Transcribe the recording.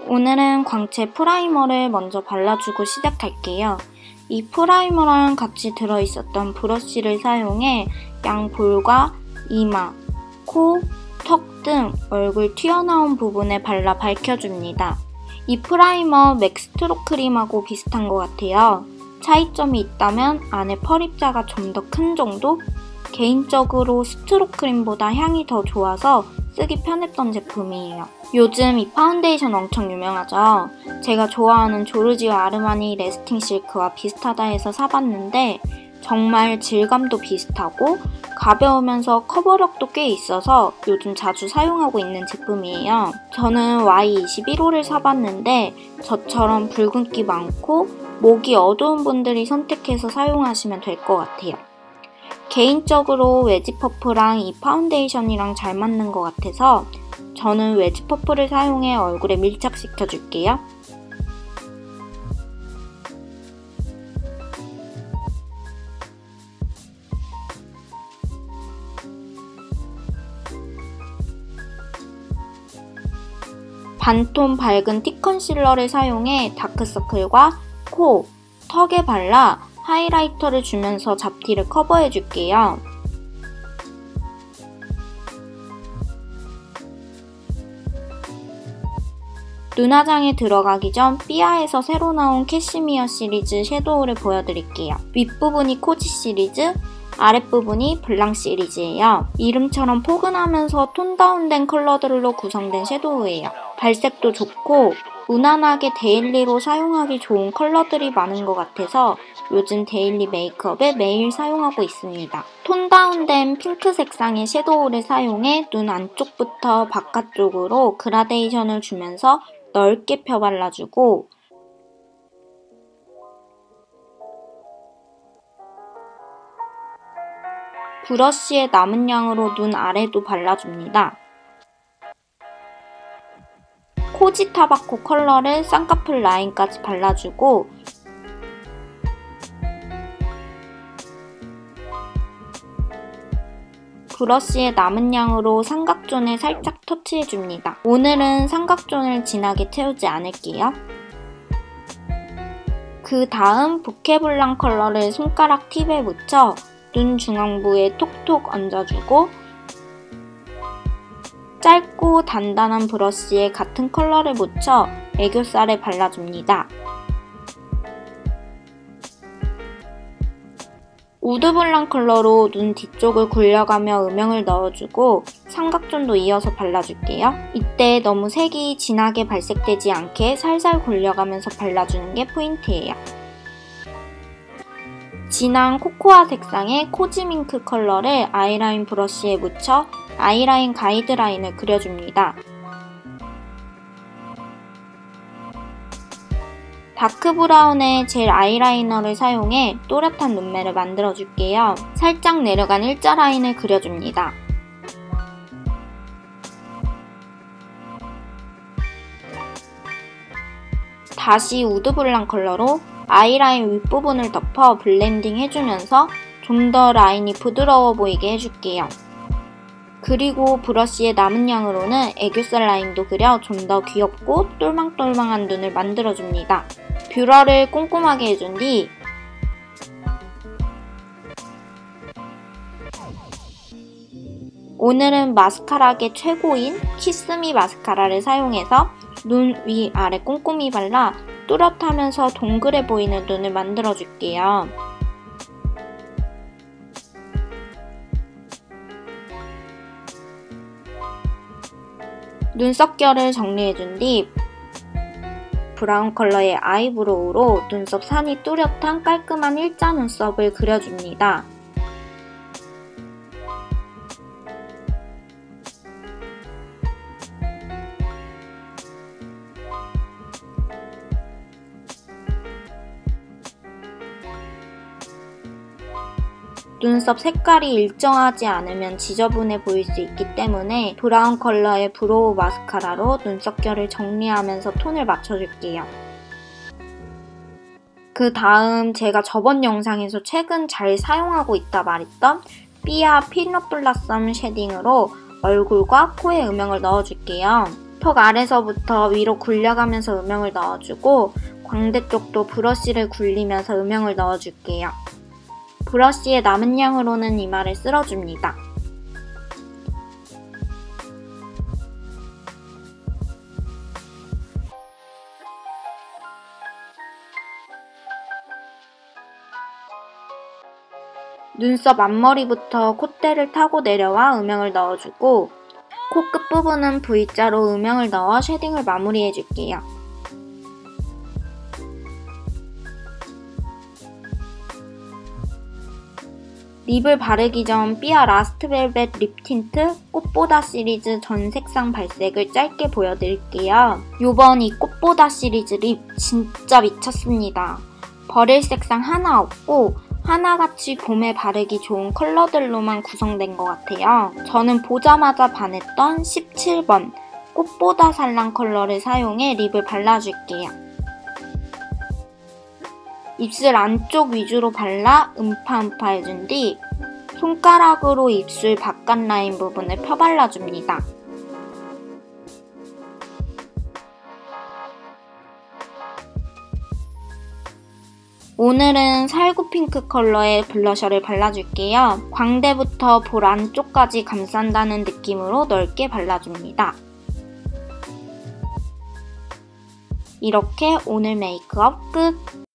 오늘은 광채 프라이머를 먼저 발라주고 시작할게요. 이 프라이머랑 같이 들어있었던 브러쉬를 사용해 양볼과 이마, 코, 턱 등 얼굴 튀어나온 부분에 발라 밝혀줍니다. 이 프라이머 맥 스트로 크림하고 비슷한 것 같아요. 차이점이 있다면 안에 펄입자가 좀 더 큰 정도? 개인적으로 스트로 크림보다 향이 더 좋아서 쓰기 편했던 제품이에요. 요즘 이 파운데이션 엄청 유명하죠? 제가 좋아하는 조르지오 아르마니 레스팅 실크와 비슷하다 해서 사봤는데 정말 질감도 비슷하고 가벼우면서 커버력도 꽤 있어서 요즘 자주 사용하고 있는 제품이에요. 저는 Y21호를 사봤는데 저처럼 붉은기 많고 목이 어두운 분들이 선택해서 사용하시면 될 것 같아요. 개인적으로 웨지퍼프랑 이 파운데이션이랑 잘 맞는 것 같아서 저는 웨지퍼프를 사용해 얼굴에 밀착시켜줄게요. 반톤 밝은 티 컨실러를 사용해 다크서클과 코, 턱에 발라 하이라이터를 주면서 잡티를 커버해줄게요. 눈화장에 들어가기 전 삐아에서 새로 나온 캐시미어 시리즈 섀도우를 보여드릴게요. 윗부분이 코지 시리즈, 아랫부분이 블랑 시리즈예요. 이름처럼 포근하면서 톤 다운된 컬러들로 구성된 섀도우예요. 발색도 좋고 무난하게 데일리로 사용하기 좋은 컬러들이 많은 것 같아서 요즘 데일리 메이크업에 매일 사용하고 있습니다. 톤 다운된 핑크 색상의 섀도우를 사용해 눈 안쪽부터 바깥쪽으로 그라데이션을 주면서 넓게 펴 발라주고 브러쉬에 남은 양으로 눈 아래도 발라줍니다. 코지 타바코 컬러를 쌍꺼풀 라인까지 발라주고 브러쉬에 남은 양으로 삼각존에 살짝 터치해줍니다. 오늘은 삼각존을 진하게 채우지 않을게요. 그 다음 보케블랑 컬러를 손가락 팁에 묻혀 눈 중앙부에 톡톡 얹어주고 짧고 단단한 브러쉬에 같은 컬러를 묻혀 애교살에 발라줍니다. 우드블랑 컬러로 눈 뒤쪽을 굴려가며 음영을 넣어주고 삼각존도 이어서 발라줄게요. 이때 너무 색이 진하게 발색되지 않게 살살 굴려가면서 발라주는 게 포인트예요. 진한 코코아 색상의 코지밍크 컬러를 아이라인 브러쉬에 묻혀 아이라인 가이드라인을 그려줍니다. 다크브라운의 젤 아이라이너를 사용해 또렷한 눈매를 만들어줄게요. 살짝 내려간 일자 라인을 그려줍니다. 다시 우드블랑 컬러로 아이라인 윗부분을 덮어 블렌딩 해주면서 좀 더 라인이 부드러워 보이게 해줄게요. 그리고 브러쉬에 남은 양으로는 애교살 라인도 그려 좀 더 귀엽고 똘망똘망한 눈을 만들어줍니다. 뷰러를 꼼꼼하게 해준 뒤 오늘은 마스카라계 최고인 키스미 마스카라를 사용해서 눈 위 아래 꼼꼼히 발라 또렷하면서 동그래 보이는 눈을 만들어줄게요. 눈썹결을 정리해준 뒤 브라운 컬러의 아이브로우로 눈썹 산이 뚜렷한 깔끔한 일자 눈썹을 그려줍니다. 눈썹 색깔이 일정하지 않으면 지저분해 보일 수 있기 때문에 브라운 컬러의 브로우 마스카라로 눈썹결을 정리하면서 톤을 맞춰줄게요. 그 다음 제가 저번 영상에서 최근 잘 사용하고 있다 말했던 삐아 피넛 블라썸 쉐딩으로 얼굴과 코에 음영을 넣어줄게요. 턱 아래서부터 위로 굴려가면서 음영을 넣어주고 광대 쪽도 브러쉬를 굴리면서 음영을 넣어줄게요. 브러쉬의 남은 양으로는 이마를 쓸어줍니다. 눈썹 앞머리부터 콧대를 타고 내려와 음영을 넣어주고 코 끝부분은 V자로 음영을 넣어 쉐딩을 마무리해줄게요. 립을 바르기 전 삐아 라스트 벨벳 립 틴트 꽃보다 시리즈 전 색상 발색을 짧게 보여드릴게요. 요번 이 꽃보다 시리즈 립 진짜 미쳤습니다. 버릴 색상 하나 없고 하나같이 봄에 바르기 좋은 컬러들로만 구성된 것 같아요. 저는 보자마자 반했던 17번 꽃보다 살랑 컬러를 사용해 립을 발라줄게요. 입술 안쪽 위주로 발라 음파음파 해준 뒤 손가락으로 입술 바깥 라인 부분을 펴발라줍니다. 오늘은 살구 핑크 컬러의 블러셔를 발라줄게요. 광대부터 볼 안쪽까지 감싼다는 느낌으로 넓게 발라줍니다. 이렇게 오늘 메이크업 끝!